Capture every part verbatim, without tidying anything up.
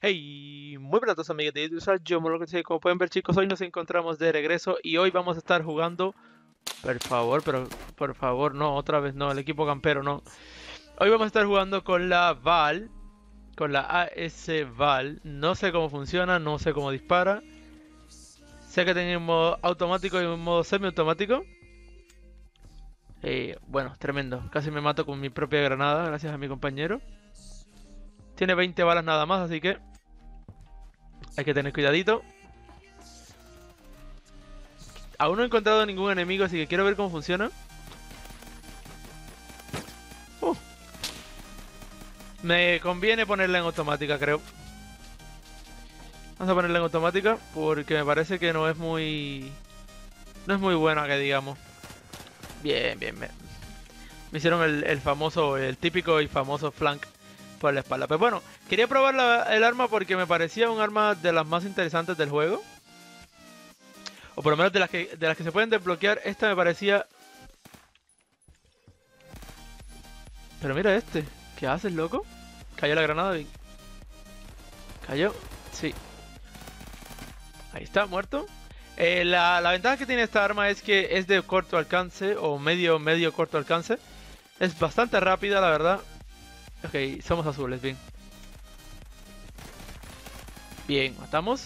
Hey, muy buenas a todos amigos de YouTube, yo Molo, como pueden ver chicos, hoy nos encontramos de regreso y hoy vamos a estar jugando, por favor, pero por favor, no, otra vez no, el equipo campero no. Hoy vamos a estar jugando con la Val, con la A S Val, no sé cómo funciona, no sé cómo dispara. Sé que tiene un modo automático y un modo semiautomático. Eh, bueno, tremendo, casi me mato con mi propia granada, gracias a mi compañero. Tiene veinte balas nada más, así que hay que tener cuidadito. Aún no he encontrado ningún enemigo, así que quiero ver cómo funciona. Uh. Me conviene ponerla en automática, creo. Vamos a ponerla en automática porque me parece que no es muy... No es muy buena, que digamos. Bien, bien, bien. Me hicieron el, el famoso, el típico y famoso flank por la espalda. Pero bueno, quería probar la, el arma porque me parecía un arma de las más interesantes del juego. O por lo menos de las que, de las que se pueden desbloquear. Esta me parecía... Pero mira este. ¿Qué haces, loco? Cayó la granada. ¿Cayó? Sí. Ahí está, muerto. Eh, la, la ventaja que tiene esta arma es que es de corto alcance. O medio, medio corto alcance. Es bastante rápida, la verdad. Ok, somos azules, bien. Bien, matamos.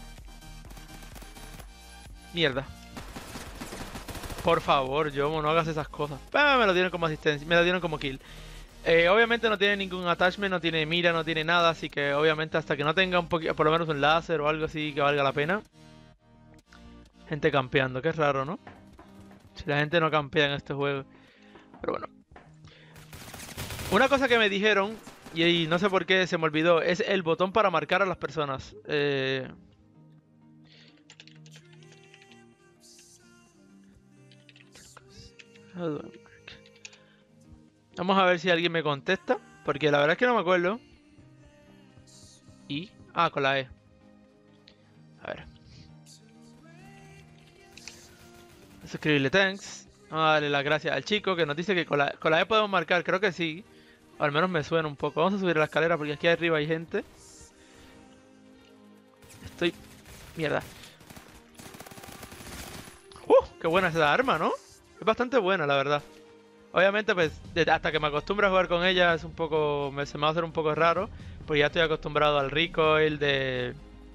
Mierda. Por favor, Yomo, no hagas esas cosas. Ah, me lo dieron como asistencia, me lo dieron como kill. Eh, obviamente no tiene ningún attachment, no tiene mira, no tiene nada, así que obviamente hasta que no tenga un poquito, por lo menos un láser o algo así que valga la pena. Gente campeando, que es raro, ¿no? Si la gente no campea en este juego. Pero bueno. Una cosa que me dijeron, y no sé por qué se me olvidó, es el botón para marcar a las personas. Eh... Vamos a ver si alguien me contesta, porque la verdad es que no me acuerdo. ¿Y? Ah, con la E. A ver. Vamos a escribirle thanks. Vamos a darle las gracias al chico que nos dice que con la, con la E podemos marcar. Creo que sí. O al menos me suena un poco. Vamos a subir a la escalera porque aquí arriba hay gente. Estoy... Mierda. ¡Uh! ¡Qué buena es esa arma!, ¿no? Es bastante buena, la verdad. Obviamente, pues, hasta que me acostumbre a jugar con ella es un poco... Me, se me va a hacer un poco raro. Pues ya estoy acostumbrado al recoil de...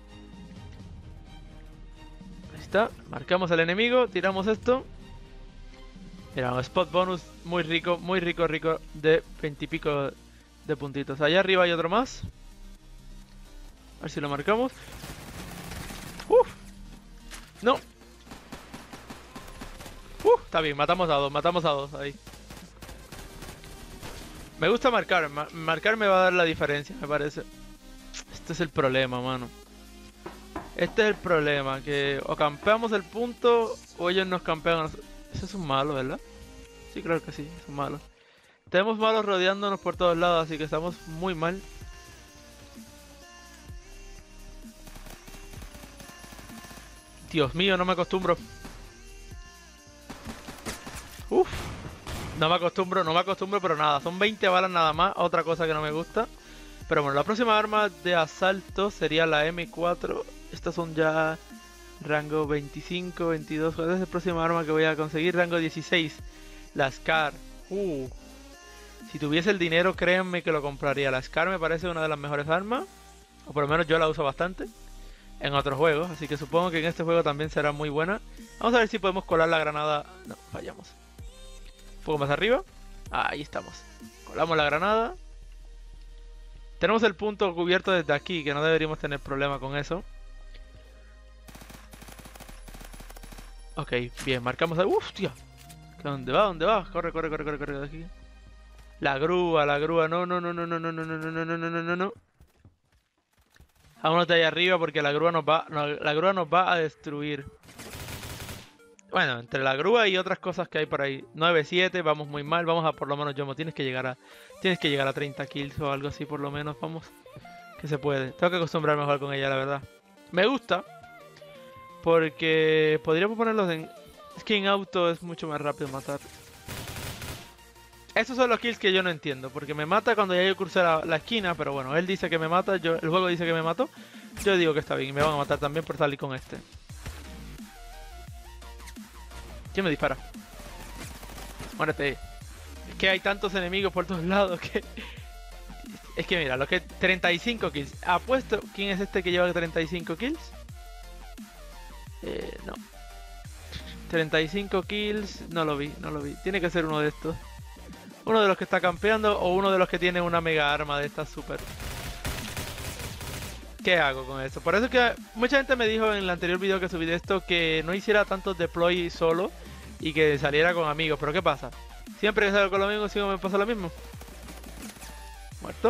Ahí está. Marcamos al enemigo. Tiramos esto. Mira, un spot bonus muy rico, muy rico, rico. De veintipico de puntitos. Allá arriba hay otro más. A ver si lo marcamos. ¡Uf! ¡No! ¡Uf! Está bien, matamos a dos, matamos a dos ahí. Me gusta marcar, ma marcar me va a dar la diferencia, me parece. Este es el problema, mano. Este es el problema, que o campeamos el punto o ellos nos campean. Ese es un malo, ¿verdad? Sí, creo que sí, es un malo. Tenemos malos rodeándonos por todos lados, así que estamos muy mal. Dios mío, no me acostumbro. Uf. No me acostumbro, no me acostumbro, pero nada. Son veinte balas nada más, otra cosa que no me gusta. Pero bueno, la próxima arma de asalto sería la M cuatro. Estas son ya rango veinticinco, veintidós. ¿Cuál es la próxima arma que voy a conseguir? Rango dieciséis. La Scar. Uh. Si tuviese el dinero, créanme que lo compraría. La Scar me parece una de las mejores armas. O por lo menos yo la uso bastante en otros juegos. Así que supongo que en este juego también será muy buena. Vamos a ver si podemos colar la granada. No, fallamos. Un poco más arriba. Ahí estamos. Colamos la granada. Tenemos el punto cubierto desde aquí, que no deberíamos tener problema con eso. Ok, bien, marcamos ahí. ¡Uf, tío! ¿Dónde va? ¿Dónde va? Corre, corre, corre, corre, corre de aquí. La grúa, la grúa. No, no, no, no, no, no, no, no, no, no, no, no, no, no. Vámonos de ahí arriba porque la grúa nos va, no, la grúa nos va a destruir. Bueno, entre la grúa y otras cosas que hay por ahí. nueve siete, vamos muy mal. Vamos a por lo menos, Yomo, tienes que llegar a tienes que llegar a treinta kills o algo así por lo menos. Vamos, que se puede. Tengo que acostumbrarme a jugar con ella, la verdad. Me gusta. Porque podríamos ponerlos en... Es que en auto es mucho más rápido matar. Esos son los kills que yo no entiendo, porque me mata cuando ya yo crucé la, la esquina, pero bueno, él dice que me mata, yo, el juego dice que me mató, yo digo que está bien, y me van a matar también por salir con este. ¿Quién me dispara? Muérete. Es que hay tantos enemigos por todos lados que... Es que mira, lo que... treinta y cinco kills. Apuesto, ¿quién es este que lleva treinta y cinco kills? Eh, no. treinta y cinco kills, no lo vi, no lo vi. Tiene que ser uno de estos. Uno de los que está campeando o uno de los que tiene una mega arma de estas super. ¿Qué hago con eso? Por eso es que mucha gente me dijo en el anterior video que subí de esto que no hiciera tantos deploy solo y que saliera con amigos. Pero ¿qué pasa? Siempre que salgo con los amigos siempre me pasa lo mismo. Muerto.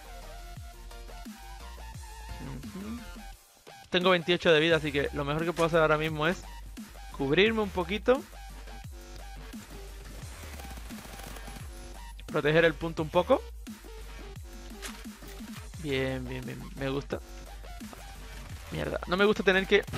Uh-huh. Tengo veintiocho de vida, así que lo mejor que puedo hacer ahora mismo es cubrirme un poquito. Proteger el punto un poco. Bien, bien, bien. Me gusta. Mierda. No me gusta tener que...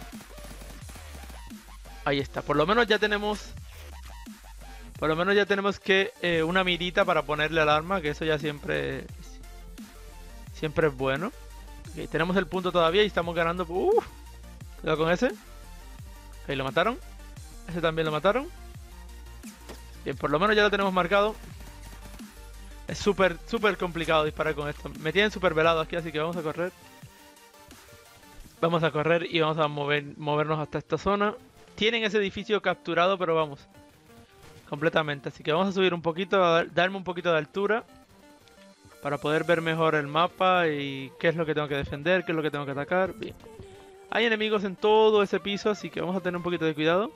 Ahí está. Por lo menos ya tenemos... Por lo menos ya tenemos que... Eh, una mirita para ponerle al arma. Que eso ya siempre... Siempre es bueno. Okay, tenemos el punto todavía y estamos ganando... Uh, cuidado con ese. Ahí lo mataron. Ese también lo mataron. Bien, por lo menos ya lo tenemos marcado. Es súper, súper complicado disparar con esto. Me tienen súper velado aquí, así que vamos a correr. Vamos a correr y vamos a mover, movernos hasta esta zona. Tienen ese edificio capturado, pero vamos. Completamente. Así que vamos a subir un poquito, a dar, darme un poquito de altura. Para poder ver mejor el mapa y qué es lo que tengo que defender, qué es lo que tengo que atacar. Bien. Hay enemigos en todo ese piso, así que vamos a tener un poquito de cuidado.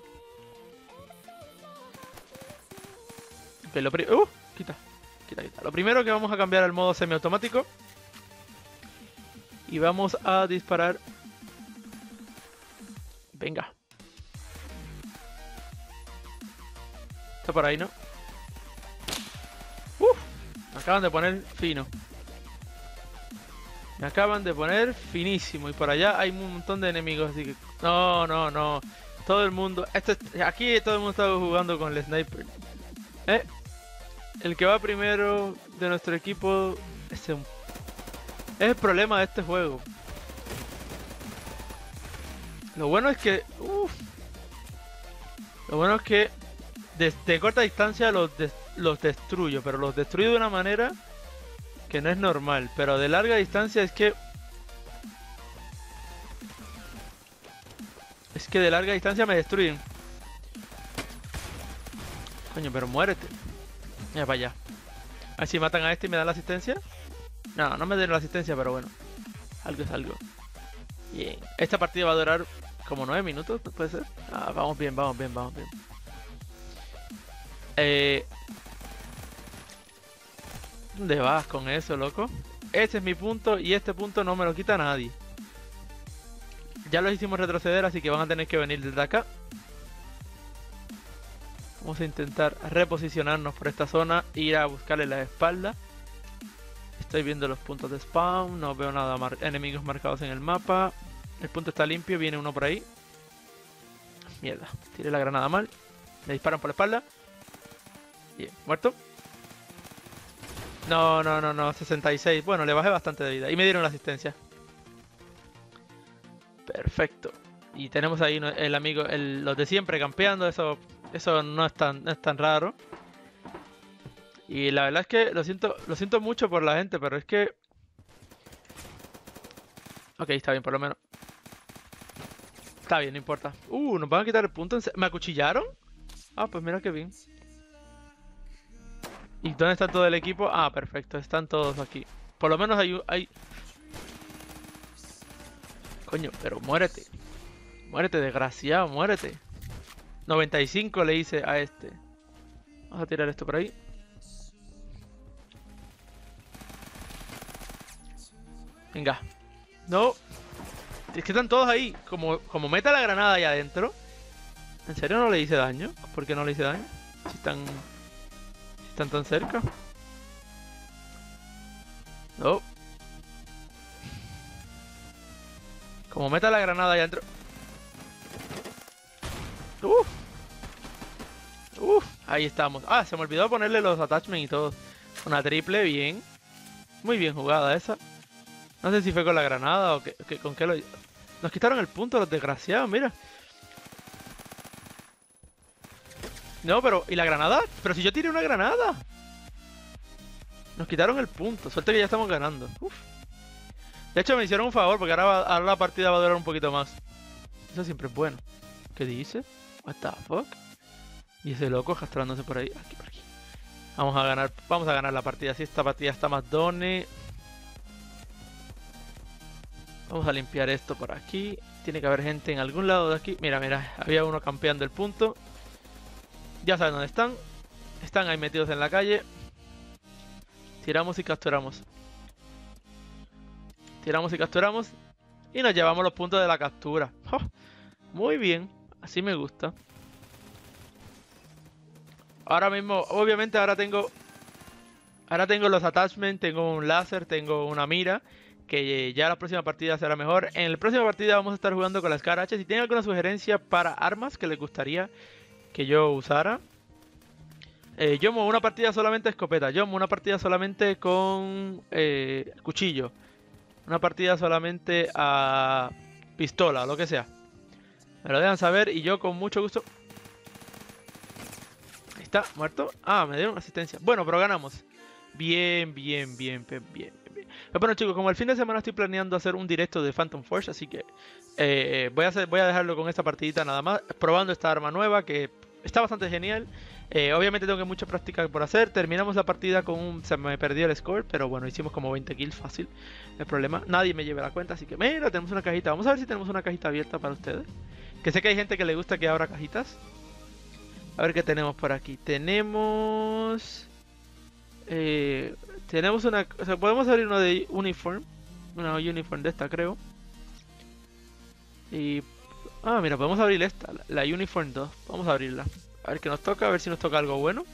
Ok, lo pri- ¡Uh! Quita. Quita, quita. Lo primero que vamos a cambiar al modo semiautomático. Y vamos a disparar. Venga. Está por ahí, ¿no? ¡Uf! Me acaban de poner fino. Me acaban de poner finísimo. Y por allá hay un montón de enemigos, así que... No, no, no. Todo el mundo... Esto es... Aquí todo el mundo está jugando con el sniper. ¿Eh? El que va primero de nuestro equipo es, un... es el problema de este juego. Lo bueno es que... Uf, lo bueno es que desde corta distancia los, des... los destruyo. Pero los destruyo de una manera que no es normal. Pero de larga distancia es que... Es que de larga distancia me destruyen. Coño, pero muérete. Mira para allá. A ver si matan a este y me dan la asistencia. No, no me den la asistencia, pero bueno. Algo es algo. Bien. Esta partida va a durar como nueve minutos, ¿puede ser? Ah, vamos bien, vamos bien, vamos bien. Eh... ¿Dónde vas con eso, loco? Ese es mi punto y este punto no me lo quita nadie. Ya los hicimos retroceder, así que van a tener que venir desde acá. Vamos a intentar reposicionarnos por esta zona e ir a buscarle la espalda. Estoy viendo los puntos de spawn, no veo nada mar enemigos marcados en el mapa. El punto está limpio, viene uno por ahí. Mierda, tiré la granada mal. Me disparan por la espalda. Bien, muerto. No, no, no, no, sesenta y seis. Bueno, le bajé bastante de vida y me dieron la asistencia. Perfecto. Y tenemos ahí el amigo, el, los de siempre campeando, eso... Eso no es tan, no es tan raro. Y la verdad es que lo siento, lo siento mucho por la gente, pero es que... Ok, está bien, por lo menos. Está bien, no importa. Uh, nos van a quitar el punto. ¿Me acuchillaron? Ah, pues mira qué bien. ¿Y dónde está todo el equipo? Ah, perfecto, están todos aquí. Por lo menos hay... hay... Coño, pero muérete. Muérete, desgraciado, muérete. noventa y cinco le hice a este. Vamos a tirar esto por ahí. Venga. No. Es que están todos ahí. Como, como meta la granada ahí adentro. ¿En serio no le hice daño? ¿Por qué no le hice daño? Si están... Si están tan cerca. No. Como meta la granada ahí adentro. Uf. Uf. Ahí estamos. Ah, se me olvidó ponerle los attachments y todo. Una triple, bien. Muy bien jugada esa. No sé si fue con la granada o que, que, con qué lo... Nos quitaron el punto los desgraciados, mira. No, pero... ¿Y la granada? Pero si yo tiré una granada. Nos quitaron el punto. Suerte que ya estamos ganando. Uf. De hecho me hicieron un favor porque ahora, va, ahora la partida va a durar un poquito más. Eso siempre es bueno. ¿Qué dice? What the fuck? Y ese loco arrastrándose por ahí. Aquí, por aquí. Vamos a ganar. Vamos a ganar la partida. Si esta partida está más done. Vamos a limpiar esto por aquí. Tiene que haber gente en algún lado de aquí. Mira, mira. Había uno campeando el punto. Ya saben dónde están. Están ahí metidos en la calle. Tiramos y capturamos. Tiramos y capturamos. Y nos llevamos los puntos de la captura. ¡Oh! Muy bien. Así me gusta. Ahora mismo, obviamente ahora tengo... Ahora tengo los attachments, tengo un láser, tengo una mira. Que ya la próxima partida será mejor. En la próxima partida vamos a estar jugando con la Scar H. Si tienen alguna sugerencia para armas que les gustaría que yo usara. Eh, yo mo una partida solamente escopeta. Yo mo una partida solamente con eh, cuchillo. Una partida solamente a pistola o lo que sea. Me lo dejan saber y yo con mucho gusto... Ahí está, muerto. Ah, me dieron asistencia. Bueno, pero ganamos. Bien, bien, bien, bien, bien. bien. Pero bueno, chicos, como el fin de semana estoy planeando hacer un directo de Phantom Force, así que eh, voy, a hacer, voy a dejarlo con esta partidita nada más, probando esta arma nueva que está bastante genial. Eh, obviamente tengo que mucha práctica por hacer. Terminamos la partida con un... Se me perdió el score, pero bueno, hicimos como veinte kills fácil. El problema, nadie me lleve la cuenta, así que mira, tenemos una cajita. Vamos a ver si tenemos una cajita abierta para ustedes. Que sé que hay gente que le gusta que abra cajitas. A ver qué tenemos por aquí. Tenemos... Eh, tenemos una... O sea, podemos abrir uno de uniform. Una uniform de esta, creo. Y... Ah, mira, podemos abrir esta. La, la uniform dos. Vamos a abrirla. A ver qué nos toca. A ver si nos toca algo bueno.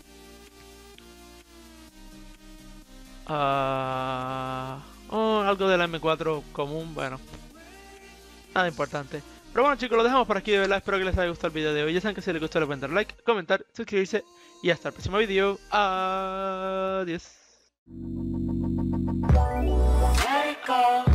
Ah... Oh, algo de la M cuatro común. Bueno. Nada importante. Pero bueno, chicos, lo dejamos por aquí, de verdad. Espero que les haya gustado el video de hoy. Ya saben que si les gustó, le pueden dar like, comentar, suscribirse. Y hasta el próximo video. Adiós.